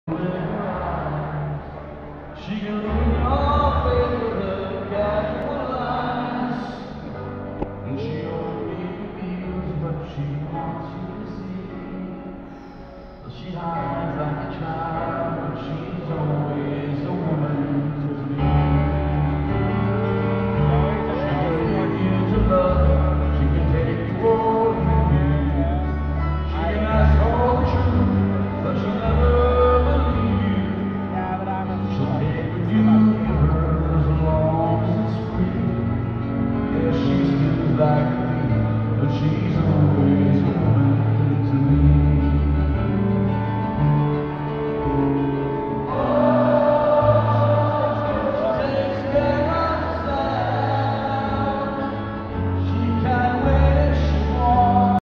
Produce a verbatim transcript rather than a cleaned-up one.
She can look in your face with her casual eyes, and she only reveals what she wants you to see. She hides.